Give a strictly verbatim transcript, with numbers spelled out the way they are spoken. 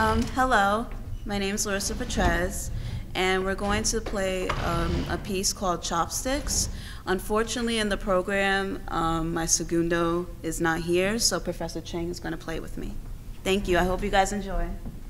Um, hello, my name is Larissa Petrez, and we're going to play um, a piece called Chopsticks. Unfortunately, in the program, um, my segundo is not here, so Professor Chang is going to play with me. Thank you. I hope you guys enjoy.